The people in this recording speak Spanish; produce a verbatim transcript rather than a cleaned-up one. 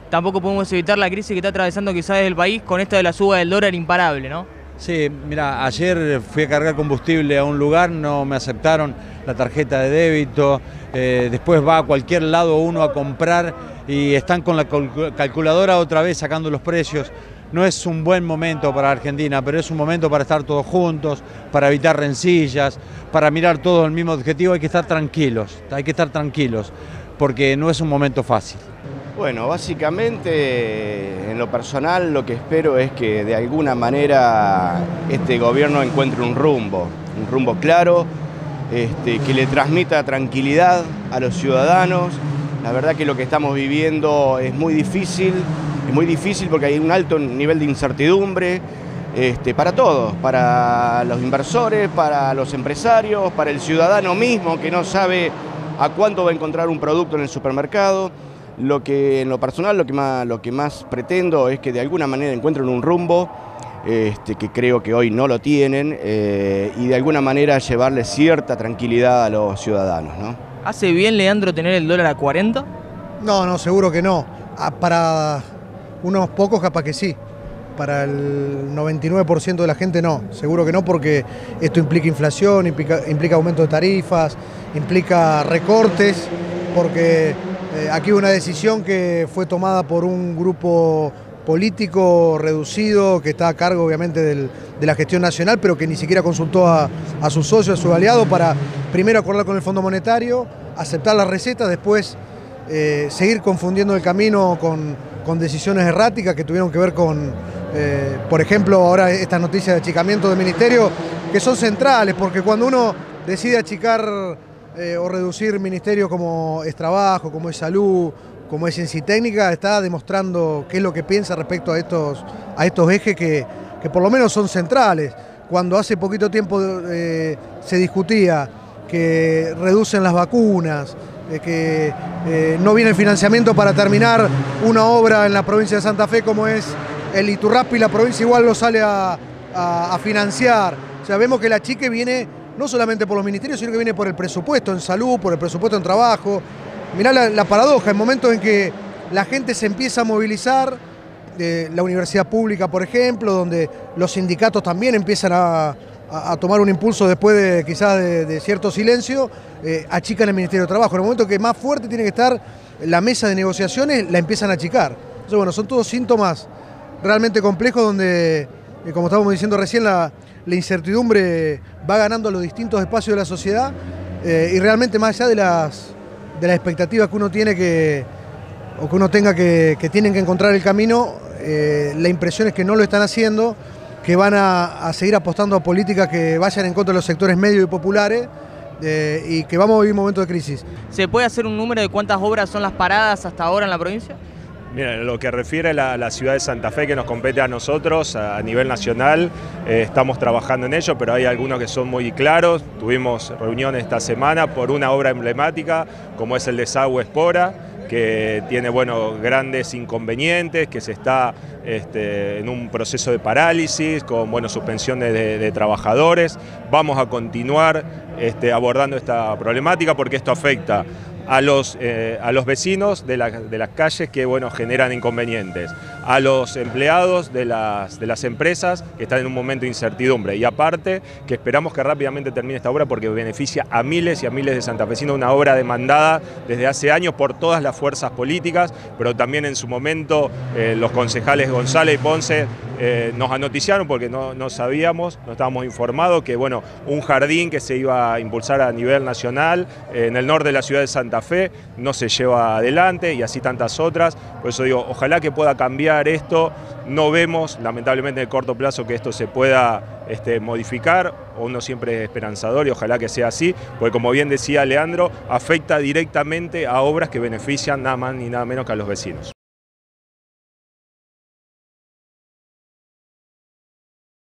tampoco podemos evitar la crisis que está atravesando quizás el país con esto de la suba del dólar imparable, ¿no? Sí, mira, ayer fui a cargar combustible a un lugar, no me aceptaron la tarjeta de débito, eh, después va a cualquier lado uno a comprar y están con la calculadora otra vez sacando los precios. No es un buen momento para Argentina, pero es un momento para estar todos juntos, para evitar rencillas, para mirar todos el mismo objetivo. Hay que estar tranquilos, hay que estar tranquilos, porque no es un momento fácil. Bueno, básicamente, en lo personal, lo que espero es que de alguna manera este gobierno encuentre un rumbo, un rumbo claro, este, que le transmita tranquilidad a los ciudadanos. La verdad que lo que estamos viviendo es muy difícil, es muy difícil porque hay un alto nivel de incertidumbre este, para todos, para los inversores, para los empresarios, para el ciudadano mismo que no sabe a cuánto va a encontrar un producto en el supermercado. Lo que en lo personal lo que más, lo que más pretendo es que de alguna manera encuentren un rumbo, este, que creo que hoy no lo tienen, eh, y de alguna manera llevarle cierta tranquilidad a los ciudadanos, ¿no? ¿Hace bien, Leandro, tener el dólar a cuarenta? No, no, seguro que no. Ah, para unos pocos capaz que sí. Para el noventa y nueve por ciento de la gente no, seguro que no, porque esto implica inflación, implica, implica aumento de tarifas, implica recortes, porque eh, aquí hubo una decisión que fue tomada por un grupo político reducido que está a cargo obviamente del, de la gestión nacional, pero que ni siquiera consultó a, a sus socios, a sus aliados, para primero acordar con el Fondo Monetario, aceptar las recetas, después eh, seguir confundiendo el camino con, con decisiones erráticas que tuvieron que ver con, eh, por ejemplo, ahora estas noticias de achicamiento del ministerio, que son centrales, porque cuando uno decide achicar eh, o reducir ministerios como es Trabajo, como es Salud, como es Ciencia y Técnica, está demostrando qué es lo que piensa respecto a estos, a estos ejes que, que por lo menos son centrales. Cuando hace poquito tiempo eh, se discutía que reducen las vacunas, eh, que eh, no viene el financiamiento para terminar una obra en la provincia de Santa Fe como es el Iturraspe, y la provincia igual lo sale a, a, a financiar. O sea, vemos que la chique viene no solamente por los ministerios, sino que viene por el presupuesto en salud, por el presupuesto en trabajo. Mirá la, la paradoja, en momentos en que la gente se empieza a movilizar, eh, la universidad pública, por ejemplo, donde los sindicatos también empiezan a, a, a tomar un impulso después de quizás de, de cierto silencio, eh, achican el Ministerio de Trabajo. En el momento que más fuerte tiene que estar la mesa de negociaciones, la empiezan a achicar. Entonces, bueno, son todos síntomas realmente complejos donde, eh, como estábamos diciendo recién, la, la incertidumbre va ganando a los distintos espacios de la sociedad, eh, y realmente más allá de las... de las expectativas que uno tiene que, o que uno tenga que, que tienen que encontrar el camino, eh, la impresión es que no lo están haciendo, que van a, a seguir apostando a políticas que vayan en contra de los sectores medios y populares, eh, y que vamos a vivir un momento de crisis. ¿Se puede hacer un número de cuántas obras son las paradas hasta ahora en la provincia? Mira, en lo que refiere a la, la ciudad de Santa Fe, que nos compete a nosotros a, a nivel nacional, eh, estamos trabajando en ello, pero hay algunos que son muy claros. Tuvimos reuniones esta semana por una obra emblemática, como es el desagüe Espora, que tiene bueno, grandes inconvenientes, que se está este, en un proceso de parálisis, con bueno, suspensión de, de, de trabajadores. Vamos a continuar este, abordando esta problemática porque esto afecta a los, eh, a los vecinos de, la, de las calles que bueno, generan inconvenientes, a los empleados de las, de las empresas que están en un momento de incertidumbre, y aparte que esperamos que rápidamente termine esta obra porque beneficia a miles y a miles de santafesinos, una obra demandada desde hace años por todas las fuerzas políticas, pero también en su momento eh, los concejales González y Ponce eh, nos anoticiaron porque no, no sabíamos, no estábamos informados que bueno, un jardín que se iba a impulsar a nivel nacional eh, en el norte de la ciudad de Santa Fe no se lleva adelante, y así tantas otras. Por eso digo, ojalá que pueda cambiar esto. No vemos, lamentablemente, en el corto plazo que esto se pueda este, modificar, o uno siempre es esperanzador y ojalá que sea así, porque como bien decía Leandro, afecta directamente a obras que benefician nada más ni nada menos que a los vecinos.